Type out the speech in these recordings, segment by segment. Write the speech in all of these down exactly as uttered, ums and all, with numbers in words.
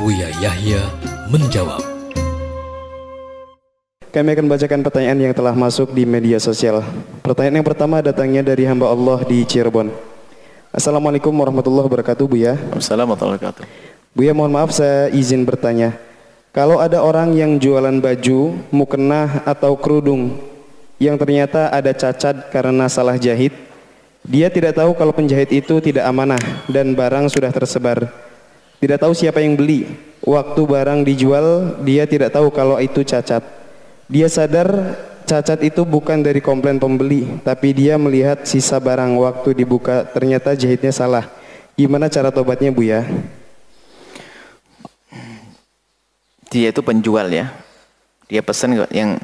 Buya Yahya menjawab. Kami akan bacakan pertanyaan yang telah masuk di media sosial. Pertanyaan yang pertama datangnya dari hamba Allah di Cirebon. Assalamualaikum warahmatullahi wabarakatuh, Buya. Assalamualaikum warahmatullahi wabarakatuh. Buya, mohon maaf saya izin bertanya. Kalau ada orang yang jualan baju, mukena atau kerudung yang ternyata ada cacat karena salah jahit, dia tidak tahu kalau penjahit itu tidak amanah dan barang sudah tersebar. Tidak tahu siapa yang beli. Waktu barang dijual, dia tidak tahu kalau itu cacat. Dia sadar cacat itu bukan dari komplain pembeli, tapi dia melihat sisa barang waktu dibuka ternyata jahitnya salah. Gimana cara tobatnya, Buya? Dia itu penjual ya. Dia pesan yang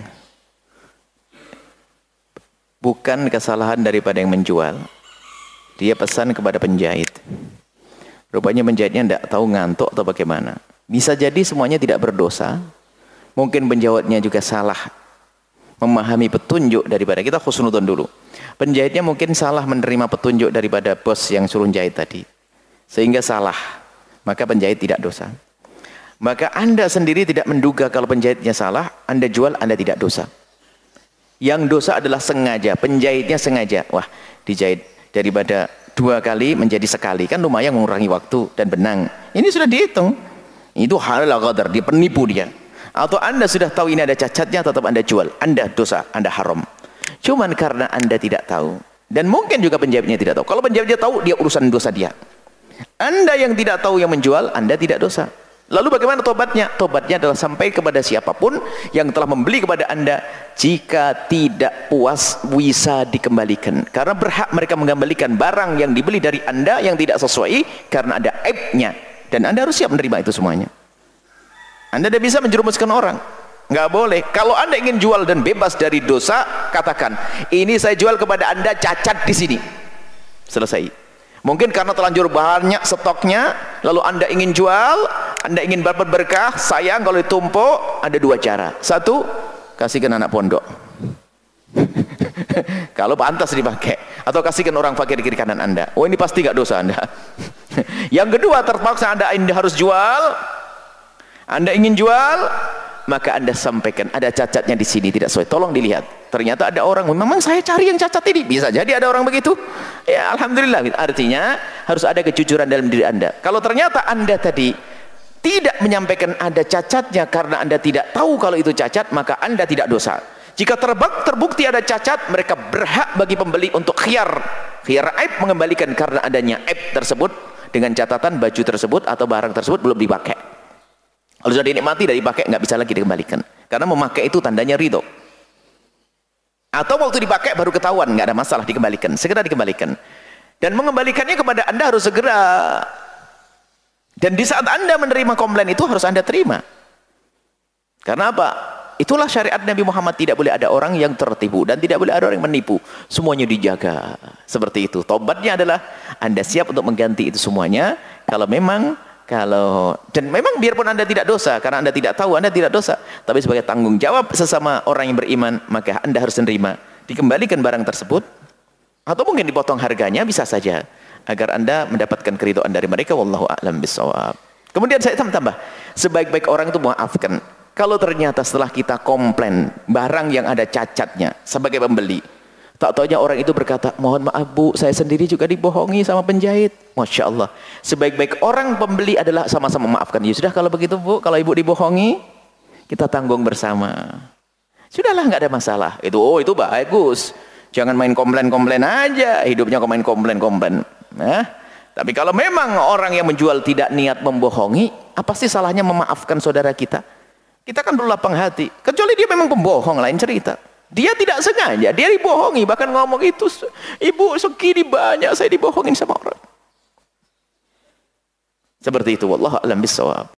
bukan kesalahan daripada yang menjual. Dia pesan kepada penjahit. Rupanya penjahitnya tidak tahu ngantuk atau bagaimana. Bisa jadi semuanya tidak berdosa. Mungkin penjahitnya juga salah memahami petunjuk daripada, kita khusnudon dulu. Penjahitnya mungkin salah menerima petunjuk daripada bos yang suruh jahit tadi. Sehingga salah. Maka penjahit tidak dosa. Maka Anda sendiri tidak menduga kalau penjahitnya salah, Anda jual, Anda tidak dosa. Yang dosa adalah sengaja, penjahitnya sengaja. Wah, dijahit daripada dua kali menjadi sekali, kan lumayan mengurangi waktu dan benang. Ini sudah dihitung. Itu halal qadar, dia penipu dia. Atau Anda sudah tahu ini ada cacatnya, tetap Anda jual. Anda dosa, Anda haram. Cuman karena Anda tidak tahu. Dan mungkin juga penjahitnya tidak tahu. Kalau penjahitnya tahu, dia urusan dosa dia. Anda yang tidak tahu yang menjual, Anda tidak dosa. Lalu bagaimana tobatnya? Tobatnya adalah sampai kepada siapapun yang telah membeli kepada Anda. Jika tidak puas, bisa dikembalikan. Karena berhak mereka mengembalikan barang yang dibeli dari Anda yang tidak sesuai karena ada aibnya. Dan Anda harus siap menerima itu semuanya. Anda tidak bisa menjerumuskan orang. Nggak boleh. Kalau Anda ingin jual dan bebas dari dosa, katakan, ini saya jual kepada Anda cacat di sini. Selesai. Mungkin karena terlanjur banyak stoknya, lalu Anda ingin jual, Anda ingin dapat berkah, sayang kalau ditumpuk, ada dua cara. Satu, kasihkan anak pondok. Kalau pantas dipakai. Atau kasihkan orang fakir di kiri kanan Anda. Oh, ini pasti nggak dosa Anda. Yang kedua, terpaksa Anda, Anda harus jual. Anda ingin jual, maka Anda sampaikan ada cacatnya di sini tidak sesuai. Tolong dilihat. Ternyata ada orang, memang saya cari yang cacat ini. Bisa jadi ada orang begitu. Ya, alhamdulillah. Artinya harus ada kejujuran dalam diri Anda. Kalau ternyata Anda tadi tidak menyampaikan ada cacatnya karena Anda tidak tahu kalau itu cacat, maka Anda tidak dosa. Jika terbak, terbukti ada cacat, mereka berhak bagi pembeli untuk khiyar. Khiyar aib, mengembalikan karena adanya aib tersebut dengan catatan baju tersebut atau barang tersebut belum dipakai. Kalau sudah dinikmati dari pakai, nggak bisa lagi dikembalikan. Karena memakai itu tandanya ridho. Atau waktu dipakai baru ketahuan, nggak ada masalah, dikembalikan. Segera dikembalikan. Dan mengembalikannya kepada Anda harus segera. Dan di saat Anda menerima komplain itu harus Anda terima. Karena apa? Itulah syariat Nabi Muhammad. Tidak boleh ada orang yang tertipu dan tidak boleh ada orang yang menipu. Semuanya dijaga. Seperti itu. Tobatnya adalah Anda siap untuk mengganti itu semuanya. Kalau memang Kalau dan memang biarpun Anda tidak dosa, karena Anda tidak tahu, Anda tidak dosa, tapi sebagai tanggung jawab sesama orang yang beriman, maka Anda harus menerima, dikembalikan barang tersebut, atau mungkin dipotong harganya, bisa saja, agar Anda mendapatkan keridhaan dari mereka. Wallahu a'lam bishawab. Kemudian saya tambah, sebaik-baik orang itu maafkan. Kalau ternyata setelah kita komplain barang yang ada cacatnya sebagai pembeli, tak taunya orang itu berkata, mohon maaf Bu, saya sendiri juga dibohongi sama penjahit. Masya Allah. Sebaik-baik orang pembeli adalah sama-sama memaafkan. Ya sudah kalau begitu Bu, kalau Ibu dibohongi, kita tanggung bersama. Sudahlah, nggak ada masalah. Itu, oh itu bagus. Jangan main komplain-komplain aja. Hidupnya kok main komplain-komplain. Nah, tapi kalau memang orang yang menjual tidak niat membohongi, apa sih salahnya memaafkan saudara kita? Kita kan perlu lapang hati. Kecuali dia memang pembohong, lain cerita. Dia tidak sengaja, dia dibohongi, bahkan ngomong itu, Ibu segini banyak saya dibohongin sama orang. Seperti itu, wallahu a'lam bishawab.